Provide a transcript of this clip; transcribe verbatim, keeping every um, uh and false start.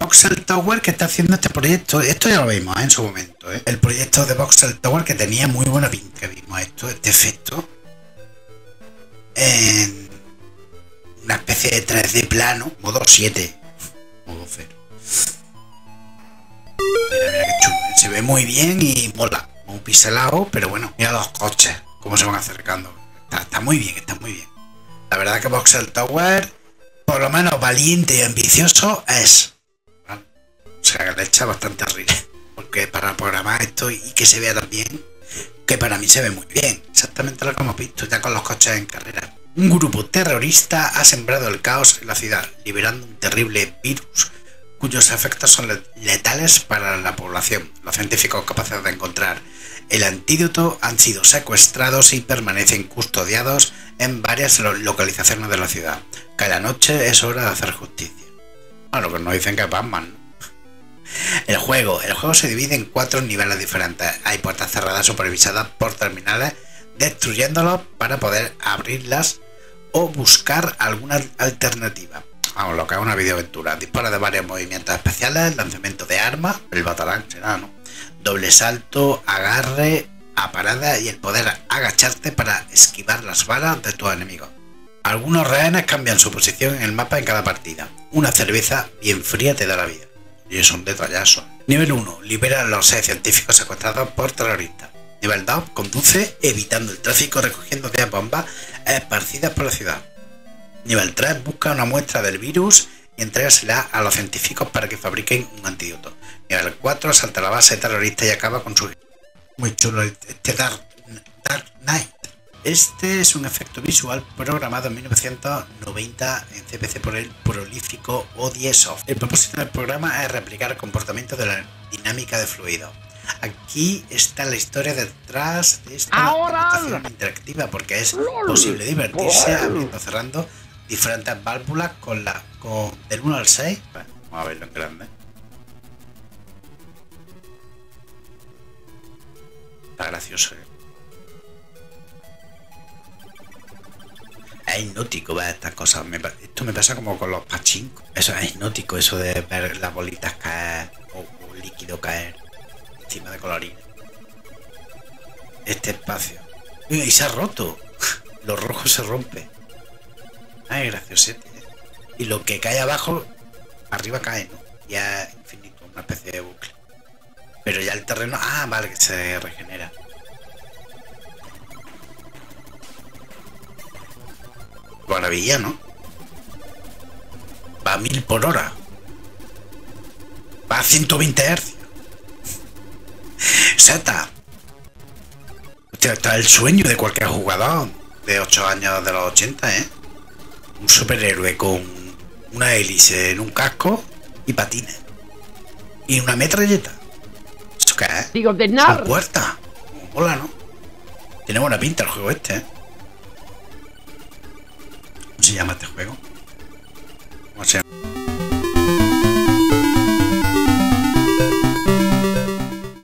Voxel Tower que está haciendo este proyecto. Esto ya lo vimos, ¿eh? En su momento, ¿eh? El proyecto de Voxel Tower que tenía muy buena pinta. Vimos esto, este efecto en una especie de tres D plano, modo siete, modo cero. Mira, mira qué chulo. Se ve muy bien y mola. Un pixelado, pero bueno, mira los coches, cómo se van acercando. Está, está muy bien, está muy bien. La verdad que Voxel Tower, por lo menos valiente y ambicioso, es. ¿Vale? O sea, que le echa bastante arriba. Porque para programar esto y que se vea tan bien, que para mí se ve muy bien. Exactamente lo que hemos visto ya con los coches en carrera. Un grupo terrorista ha sembrado el caos en la ciudad, liberando un terrible virus cuyos efectos son letales para la población. Los científicos capaces de encontrar el antídoto han sido secuestrados y permanecen custodiados en varias localizaciones de la ciudad. Cada noche es hora de hacer justicia. Bueno, pues nos dicen que es Batman. El juego. El juego se divide en cuatro niveles diferentes. Hay puertas cerradas supervisadas por terminales, destruyéndolos para poder abrirlas o buscar alguna alternativa. Vamos, lo que es una videoaventura. Dispara de varios movimientos especiales, lanzamiento de armas, el batalán será, ¿no? Doble salto, agarre, a parada y el poder agacharte para esquivar las balas de tus enemigos. Algunos rehenes cambian su posición en el mapa en cada partida. Una cerveza bien fría te da la vida. Y es un detallazo. Nivel uno. Libera a los seis científicos secuestrados por terroristas. Nivel dos. Conduce evitando el tráfico recogiendo diez bombas esparcidas por la ciudad. Nivel tres. Busca una muestra del virus y entrégasela a los científicos para que fabriquen un antídoto. Nivel cuatro. Salta a la base terrorista y acaba con su... Muy chulo este Dark, Dark Knight. Este es un efecto visual programado en mil novecientos noventa en C P C por el prolífico O diez Soft. El propósito del programa es replicar el comportamiento de la dinámica de fluido. Aquí está la historia detrás de esta presentación interactiva, porque es posible divertirse abriendo, cerrando diferentes válvulas con la con del uno al seis. Bueno, vamos a verlo en grande. Está gracioso, ¿eh? Es hipnótico ver estas cosas. Me, esto me pasa como con los pachincos. Eso es hipnótico, eso de ver las bolitas caer o, o líquido caer encima de colorines. Este espacio. Y se ha roto. Lo rojo se rompe. Ay, graciosete. Y lo que cae abajo, arriba cae, ¿no? Ya es infinito, una especie de bucle. Pero ya el terreno... Ah, vale, que se regenera. Maravilla, ¿no? Va a mil por hora. Va a ciento veinte hercios. Z. Hostia, está el sueño de cualquier jugador de ocho años de los ochenta, ¿eh? Un superhéroe con una hélice en un casco y patines. Y una metralleta. ¿Eso qué es? Digo, de Es nada. una puerta. Mola, ¿no? Tiene buena pinta el juego este, ¿eh? ¿Cómo se llama este juego? ¿Cómo se llama?